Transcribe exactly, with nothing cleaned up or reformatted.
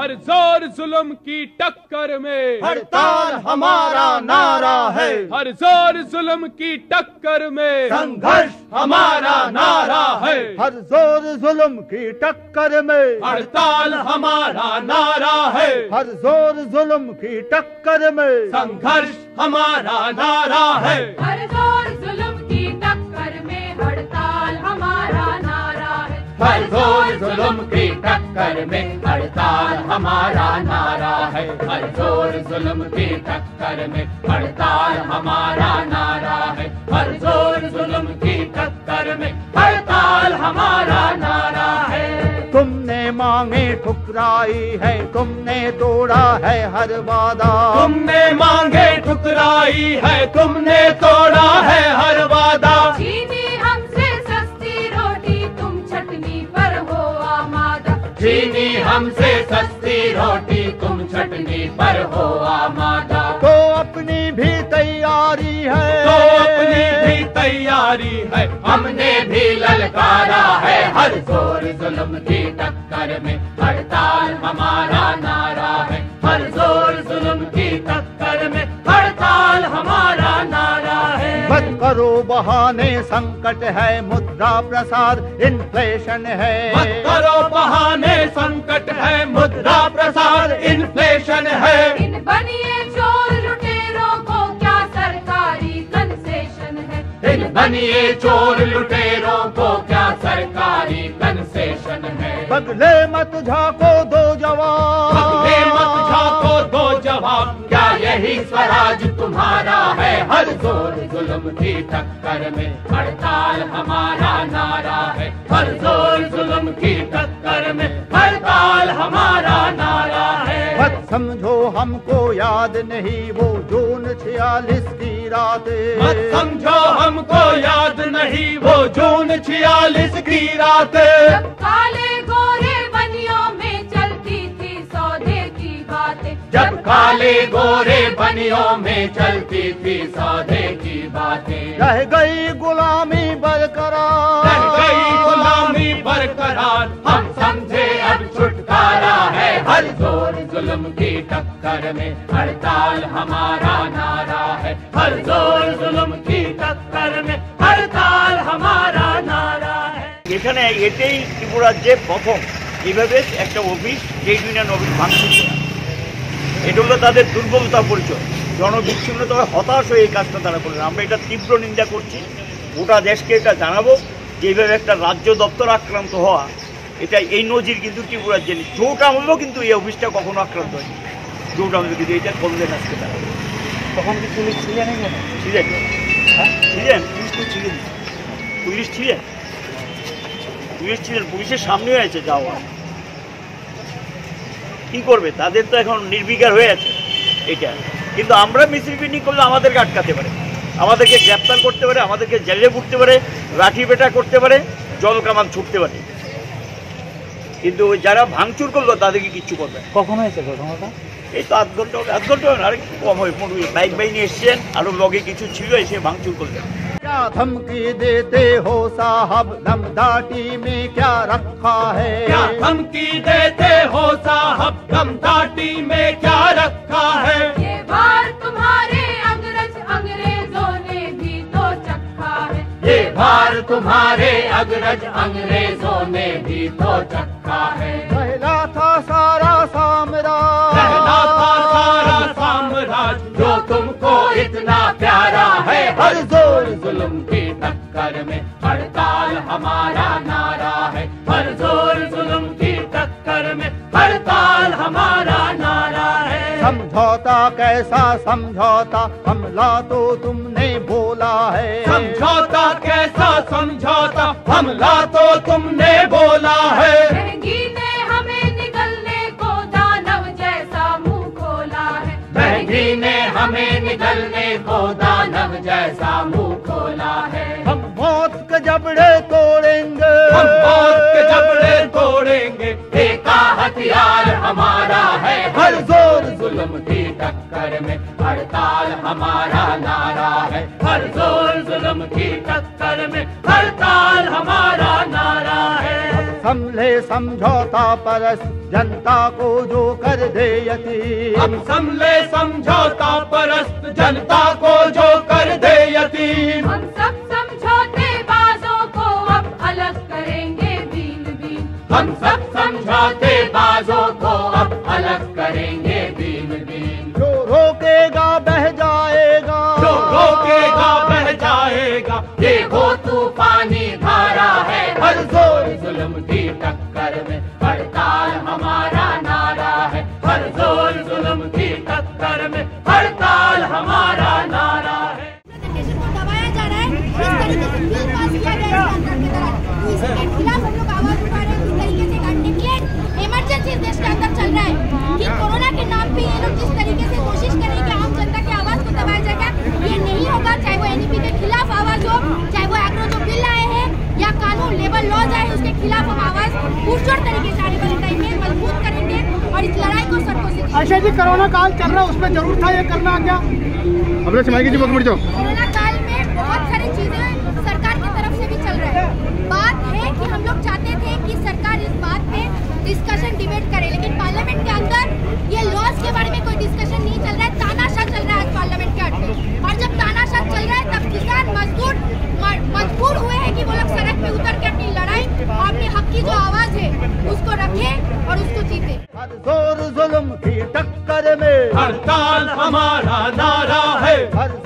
हर जोर जुल्म की टक्कर में हड़ताल हमारा नारा है। हर जोर जुल्म की टक्कर में संघर्ष हमारा नारा है। हर जोर जुल्म की टक्कर में हड़ताल हमारा नारा है। हर जोर जुल्म की टक्कर में संघर्ष हमारा नारा है। हर जोर जुल्म की टक्कर में हड़ताल हमारा नारा है। हर जोर जुल्म की टक्कर में हड़ताल हमारा नारा है। हर जोर जुल्म की टक्कर में हड़ताल हमारा नारा है। हर जोर जुल्म की टक्कर में हड़ताल हमारा नारा है। तुमने मांगे ठुकराई है, तुमने तोड़ा है हर वादा। तुमने मांगे ठुकराई है, तुमने तोड़ा है हर वादा। चीनी हमसे सस्ती रोटी, तुम चटनी पर हो आमादा। चीनी हमसे सस्ती रोटी, तुम चटनी पर हो आमादा। तो अपनी भी तैयारी है, तो अपनी भी तैयारी है, हमने भी ललकारा है। हर जोर जुल्म की टक्कर में हड़ताल हमारा नारा है। हर जोर जुल्म की टक्कर में हड़ताल हमारा नारा है। मत करो बहाने, संकट है, मुद्रा प्रसार इन्फ्लेशन है। मत करो बहाने, संकट है, मुद्रा प्रसार इन्फ्लेशन है। इन बनिए चोर लुटेरों को क्या सरकारी कंसेशन है। इन बनिए चोर लुटेरों को क्या सरकारी कंसेशन है। बगले मत झाको दो जवाब, बगले मत झाको दो जवाब, क्या यही स्वराज तुम्हारा है। हर जोर जुल्म की टक्कर में हड़ताल हमारा नारा है। हर जोर जुल्म की टक्कर में हड़ताल हमारा नारा है। मत समझो हमको याद नहीं वो जून छियालीस की रातें। मत समझो हमको याद नहीं वो जून छियालीस की रातें। जब काले गोरे बनियों में चलती थी सौदे की बातें। जब काले गोरे बनियों में चलती थी सौदे की बातें। रह गई गुलामी बरकरार, रह गई गुलामी बरकरार, हम समझे अब छुटकारा है। हर जोर जुल्म की टक्कर में हड़ताल हमारा नारा है। हर जोर जुल्म की टक्कर में हड़ताल हमारा नारा है। এখানে এটাই ত্রিপুরা রাজ্যে প্রথম এইভাবে একটা অফিস ট্রেড ইউনিয়ন অফিস ভাঙচুর করা। এটা হলো তাদের দুর্বলতা পরিচয়, জনবিচ্ছিন্নতা হতাশ হয়ে এই কাজটা তারা করলেন। আমরা এটা তীব্র নিন্দা করছি, গোটা দেশকে এটা জানাবো যে এইভাবে একটা রাজ্য দপ্তর আক্রান্ত হওয়া, এটা এই নজির কিন্তু ত্রিপুরা রাজ্যে নেই। জোট আমলেও কিন্তু এই অফিসটা কখনো আক্রান্ত হয়নি। জোট আমলে কিন্তু এটা করলেন আজকে তারা। তখন কি পুলিশ ছিলেন? ছিলেন, হ্যাঁ ছিলেন, পুলিশ তো ছিলেন, পুলিশ ছিলেন পুলিশ ছিলেন পুলিশের সামনেও আছে যাওয়া। কি করবে, তাদের তো এখন নির্বিকার হয়ে আছে এটা। কিন্তু আমরা মিছিল মিটিং করলে আমাদেরকে আটকাতে পারে, আমাদেরকে গ্রেপ্তার করতে পারে, আমাদেরকে জেলে পুরতে পারে, লাঠি পেটা করতে পারে, জল কামান ছুটতে পারে। কিন্তু যারা ভাঙচুর করলো তাদেরকে কিচ্ছু করবে। কখন হয়েছে ঘটনাটা? এই তো আধ ঘন্টা আধ ঘন্টা আর একটু কম হয়। বাইক বাহিনী এসছেন, আরো লগে কিছু ছিল, এসে ভাঙচুর করলেন। क्या धमकी देते हो साहब, दमदाटी में क्या रखा है। क्या धमकी देते हो साहब, दमदाटी में क्या रखा है। ये भार तुम्हारे अंग्रेज अंग्रेजों ने भी तो चखा है। ये भार तुम्हारे अग्रज अंग्रेजों ने भी तो चखा है। पहला था सारा साम्राज्य, पहला था सारा साम्राज्य जो तुमको इतना प्यारा है। हर जोर जुल्म की टक्कर में हड़ताल हमारा नारा है। हर जोर जुल्म की टक्कर में हड़ताल हमारा नारा है। समझौता कैसा समझौता, हमला तो तुमने बोला है। समझौता कैसा समझौता, हमला तो तुमने बोला है। महंगी ने हमें निगलने को दानव जैसा मुंह खोला है। महंगी ने हमें निगलने को दानव जैसा मुंह खोला है। हम मौत के जबड़े तोड़ेंगे, हम मौत के जबड़े तोड़ेंगे, एका हथियार हमारा है। हर जोर जुल्म की टक्कर में हड़ताल हमारा नारा है। हर जोर जुल्म की टक्कर में हड़ताल हमारा नारा है। संभले समझौता परस्त जनता को जो कर दे यतीम। हम संभले समझौता परस्त जनता को जो कर दे यतीम। हम सब समझौते बाजों को अब अलग करेंगे बीन बीन। हम सब समझौते बाजों को अब अलग करेंगे बीन बीन। जो रोकेगा बह जाएगा, जो रोकेगा बह जाएगा, ये वो तूफानी धारा है। हर जोर जुल्म की टक्कर में हड़ताल हमारा नारा है। हर जोर जुल्म की टक्कर में हड़ताल हमारा नारा है। को दबाया जा रहा है, इस तरीके से बिल पास किया गया है अंदर की तरफ, इसके खिलाफ हम लोग आवाज उठा रहे हैं। इस तरीके से अनडिक्लेयर्ड इमरजेंसी देश के अंदर चल रहा है कि कोरोना के नाम पे ये लोग जिस तरीके से कोशिश करें कि आम जनता की आवाज को दबाया जाएगा, ये नहीं होगा। चाहे वो एनईपी के खिलाफ आवाज हो, चाहे वो एग्रो जो बिल आए हैं या कानून लेबर लॉज आए, उसके खिलाफ हम आवाज पुरजोर तरीके से आने वाले टाइम में मजबूत करेंगे और इस लड़ाई को सड़कों से। आयशा जी, कोरोना काल चल रहा है, उसमें जरूर था ये करना क्या? अपने समाज की कोरोना काल में बहुत सारी चीजें सरकार की तरफ से भी चल रहा है। बात है कि हम लोग चाहते थे कि सरकार इस बात पे डिस्कशन डिबेट करे, लेकिन पार्लियामेंट के अंदर ये लॉज के बारे में कोई डिस्कशन नहीं चल रहा है। तानाशाह चल रहा है आज पार्लियामेंट के अड्डे, और जब तानाशाह चल रहा है तब किसान मजदूर मजबूर हुए हैं कि वो लोग सड़क पे उतर के अपनी लड़ाई और अपनी हक की जो आवाज है उसको रखें और उसको जीते। हर जोर जुल्म की टक्कर में हड़ताल हमारा नारा है। हर